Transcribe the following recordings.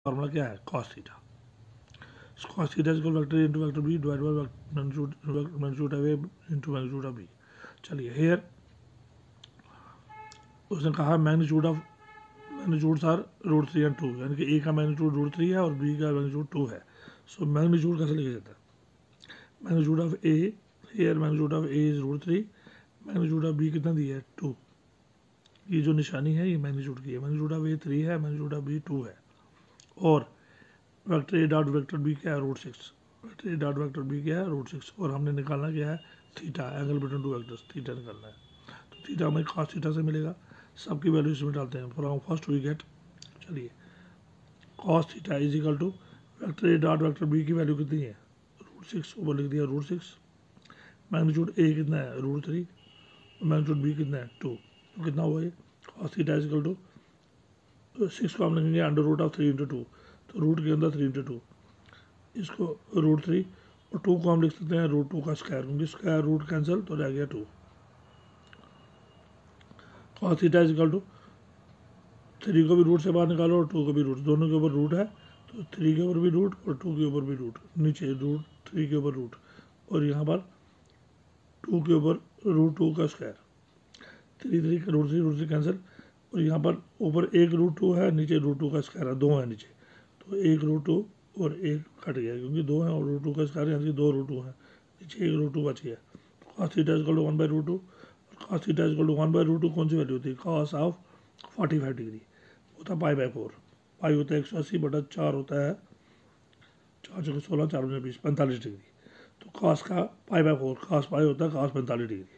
Formula क्या है, cos theta. Cos theta equal vector A into vector B divide by magnitude of A into magnitude of B. चलिए here उसने कहा magnitudes are √3 and 2, यानी कि ए का मैग्नीट्यूड √3 है और बी का मैग्नीट्यूड 2 है। सो मैग्नीट्यूड कैसे लिखा जाता है, magnitude of A, here magnitude of A is √3, magnitude of B कितना दिया है 2। ये जो निशानी है ये मैग्नीट्यूड की है, मैग्नीट्यूड ऑफ ए 3 है, मैग्नीट्यूड ऑफ बी 2 है। और vector A dot vector B क्या है √6, vector A dot vector B क्या है √6, और हमने निकालना क्या है theta, angle between two vectors theta निकालना है। तो थीटा हमें कॉस थीटा से मिलेगा, सबकी वैल्यू इसमें डालते हैं। फ्रॉम फर्स्ट वी गेट, चलिए cos theta is equal to vector A dot vector B की वैल्यू कितनी है √6, ऊपर लिख दिया √6, मैग्नीट्यूड ए कितना है √3, मैग्नीट्यूड बी कितना है 2, तो कितना हुआ ये cos theta is equal to 6 को हम लिखेंगे √3 इंटू 2, तो रूट के अंदर 3 इंटू 2, इसको √3 और 2 को हम लिख सकते हैं √2 का स्क्वायर, क्योंकि स्क्वायर रूट कैंसिल तो रह गया 2। Cos theta is equal to 3 को भी रूट से बाहर निकालो और 2 को भी रूट, दोनों के ऊपर रूट है तो 3 के ऊपर भी रूट और 2 के ऊपर भी रूट, नीचे √3 के ऊपर रूट और यहाँ पर 2 के ऊपर √2 का स्क्वायर, 3 का √3 कैंसिल, और यहाँ पर ऊपर एक √2 है, नीचे √2 का स्क्वायर है, 2 है नीचे, तो एक √2 और एक कट गया क्योंकि 2 है और √2 का स्क्वायर यहाँ से 2 √2 है, नीचे एक √2 बच गया। Cos theta equal to 1/√2, cos theta equal to 1/√2 कौन सी वैल्यू होती है, कॉस ऑफ 45 डिग्री होता है π/4, पाई होता है 180/4 होता है 4 × 16 4 × 20 45 डिग्री, तो कॉस का π/4 कॉस पाई होता है कॉस 45 डिग्री।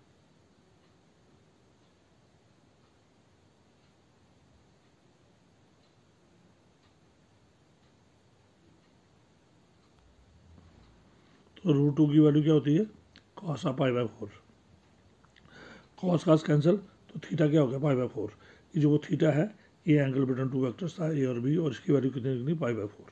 तो √2 की वैल्यू क्या होती है cos of π/4, cos cos cancel, तो थीटा क्या हो गया π/4, ये जो वो थीटा है ये एंगल बिटवीन टू वेक्टर्स था ए और बी, और इसकी वैल्यू कितनी π/4।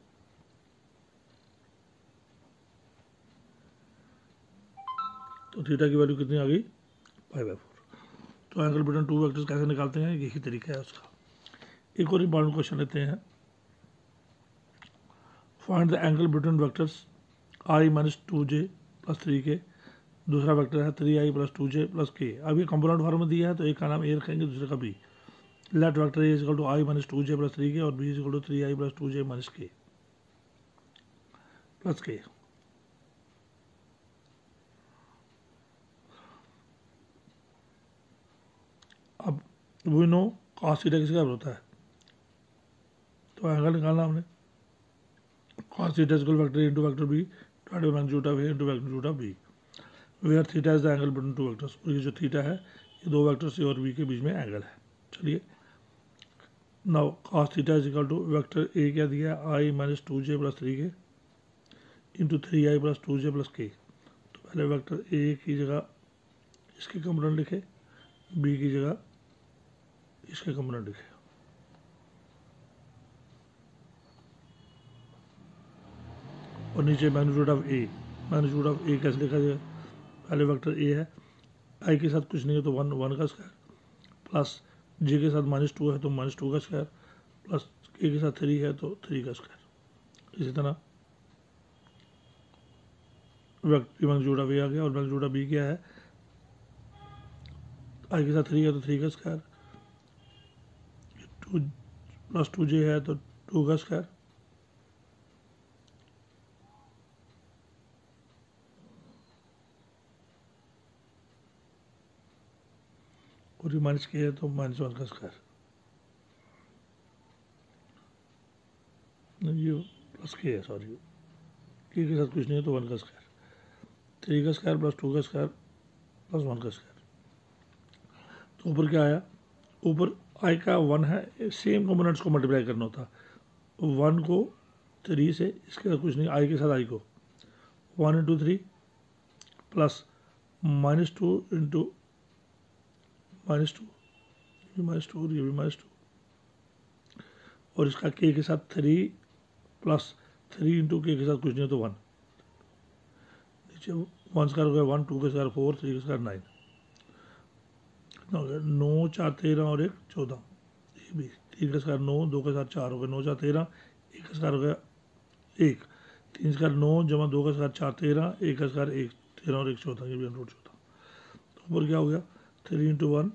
तो थीटा की वैल्यू कितनी आ गई π/4। तो एंगल बिटवीन टू वेक्टर्स कैसे निकालते हैं, यही तरीका है उसका। एक और इंपॉर्टेंट क्वेश्चन लेते हैं, find the angle between vectors i - 2j + 3k, दूसरा वेक्टर है 3i + 2j + k। अब ये कंपोनेंट फॉर्म में दिया है तो एक का नाम ए रखेंगे दूसरे का B. Let vector A equal to i - 2j + 3k और b equal to 3i + 2j - k + k। अब वी नो कॉस थीटा किसका होता है, तो एंगल निकालना हमने, cos theta equal vector A into vector B divided by magnitude of A into magnitude of B, where theta is the angle between two vectors, और ये जो थीटा है ये दो वेक्टर्स ए और बी के बीच में एंगल है। चलिए now cos theta is equal to vector A क्या दिया है i - 2j + 3k into 3i + 2j + k। तो पहले वेक्टर ए की जगह इसके कंपोनेंट लिखे, बी की जगह इसके कंपोनेंट लिखे, और नीचे magnitude of A, magnitude of A कैसे लिखा जाएगा, पहले वेक्टर ए है, आई के साथ कुछ नहीं है तो 1 का स्क्वायर, प्लस जे के साथ -2 है तो -2 का स्क्वायर, प्लस के साथ 3 है तो 3 का स्क्वायर। इसी तरह वेक्टर मैग्नीट्यूड ऑफ ए आ गया, और मैग्नीट्यूड ऑफ बी क्या है, आई के साथ 3 है तो 3 का स्क्वायर, 2 + 2j है तो 2 का स्क्वायर, और ये -k है तो -1 का स्क्वायर, ये +k है, सॉरी के साथ कुछ नहीं है तो 1 का स्क्वायर, 3 का स्क्वायर + 2 का स्क्वायर + 1 का स्क्वायर। तो ऊपर क्या आया, ऊपर आई का 1 है, सेम कंपोनेंट्स को मल्टीप्लाई करना होता, 1 को 3 से, इसके साथ कुछ नहीं, आई के साथ आई को 1 × 3 प्लस -2 इंटू -2, ये भी -2 और ये भी -2, और इसका के के साथ 3 प्लस 3 इंटू के साथ कुछ नहीं है तो 1, नीचे 1 स्क्वायर हो गया 1, 2 का स्क्वायर 4, 3 का स्क्वायर 9, कितना हो गया 9 × 4 = 13 और 1 = 14, ये भी 3 का स्क्वायर 9, 2 का स्क्वायर 4 हो गया, 9 4 13, 1 का स्क्वायर हो गया 1, 3 स्क्वायर 9 जमा 2 का स्क्वायर 4 13, 1 का स्क्वायर 1 13 और 1 14, ये भी अंडर रूट 14। तो ऊपर क्या हो गया 3 इंटू 1,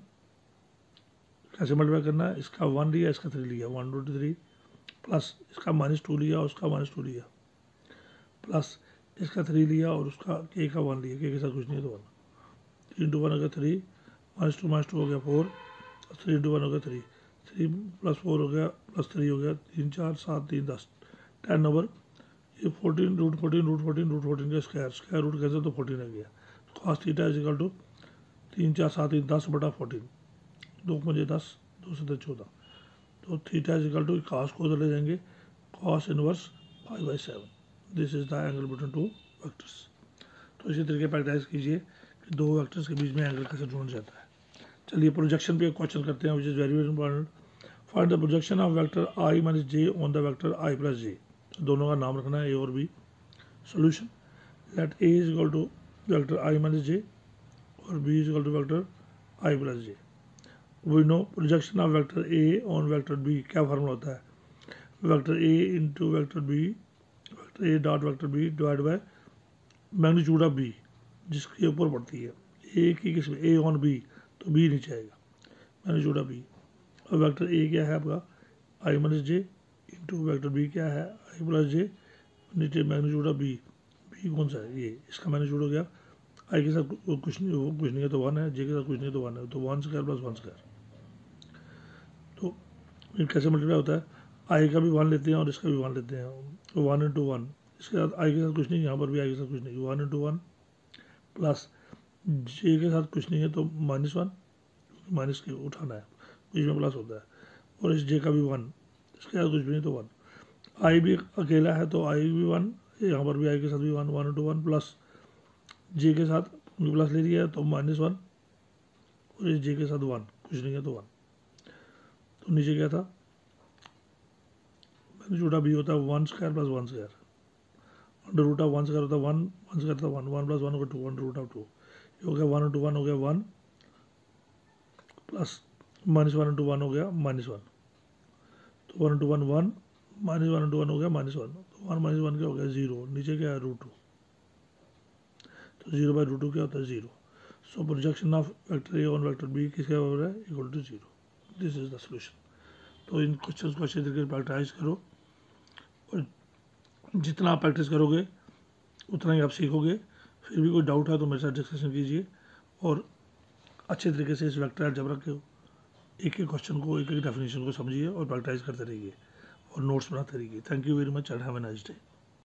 कैसे मल्टीप्लाई करना है, इसका 1 लिया इसका 3 लिया, 1 रूट 3 प्लस इसका -2 लिया उसका -2 लिया प्लस इसका 3 लिया और उसका k का 1 लिया, k के साथ कुछ नहीं है तो 1, 3 इंटू 1 हो गया 3, -2 हो गया 4, 3 इंटू 1 हो गया 3, 3 प्लस 4 हो गया प्लस 3 हो गया 3 4 7 3 10, 10 ओवर ये 14 रूट 14 रूट 14 रूट 14 का स्क्वायर रूट कैसे तो 14 आ गया। तो cos theta is equal to 3 4 7 3 10 बटा 14, 2 मुझे 10 2 से 14, तो theta is equal to cos को उधर ले जाएंगे cos inverse 5/7, this is the angle between two vectors. तो इसी तरीके प्रैक्टिस कीजिए कि दो वेक्टर्स के बीच में एंगल कैसे ढूंढ जाता है। चलिए प्रोजेक्शन पे एक क्वेश्चन करते हैं which is very very important. Find the projection of vector i minus J on the vector i plus J, दोनों का नाम रखना है ए और B. Solution, let a is equal to vector i minus J और b is equal to vector i plus J. We know projection of vector a on vector b क्या formula होता है, vector a into vector b, vector a dot vector b divide by magnitude of b जिसके ऊपर पड़ती है, a की किस a on b तो b नीचे आएगा मैग्नीट्यूड ऑफ b। और वेक्टर a क्या है आपका i minus J into vector b क्या है i प्लस जे, नीचे मैग्नीट्यूड ऑफ b, b कौन सा है ये, इसका मैग्नीट्यूड हो गया i के साथ कुछ नहीं है तो 1 है, j के साथ कुछ नहीं है तो 1 है, तो 1 स्क्वायर प्लस 1 स्क्वायर। तो ये कैसे मल्टीप्लाई होता है, i का भी 1 लेते हैं और इसका भी 1 लेते हैं, तो 1 इंटू 1, इसके साथ i के साथ कुछ नहीं, यहाँ पर भी i के साथ कुछ नहीं, 1 इंटू 1 प्लस j के साथ कुछ नहीं है तो -1, माइनस के उठाना है बीच में प्लस होता है, और इस j का भी 1, इसके साथ कुछ भी नहीं तो 1, i भी अकेला है तो i भी 1, यहाँ पर भी i के साथ भी 1, 1 इंटू 1 प्लस j के साथ प्लस ले लिया है तो -1 और इस j के साथ 1, कुछ नहीं है तो 1। तो नीचे क्या था मैग्नीट्यूड ऑफ b होता है 1 square plus 1 square, under root of 1 square होता है 1, 1 स्क्वायर होता है 1, 1 प्लस 1 होगा 2, अंडर रूट ऑफ 2, ये हो गया 1 इंटू 1 हो गया 1 प्लस -1 इंटू 1 हो गया -1, तो 1 इंटू 1 1, -1 इंटू 1 हो गया -1, तो 1 -1 क्या हो गया 0, नीचे क्या है √2, तो 0 बाई √2 क्या होता है 0। So projection of vector A on vector B किसके बराबर है, equal to 0, this is the solution. तो इन क्वेश्चन को अच्छे तरीके से प्रैक्टिस करो और जितना आप प्रैक्टिस करोगे उतना ही आप सीखोगे। फिर भी कोई डाउट है तो मेरे साथ डिस्कशन कीजिए और अच्छे तरीके से इस वेक्टर अलजेब्रा के एक एक क्वेश्चन को एक एक डेफिनेशन को समझिए और प्रैक्टिस करते रहिए और नोट्स बनाते रहिए। Thank you very much and have a nice day.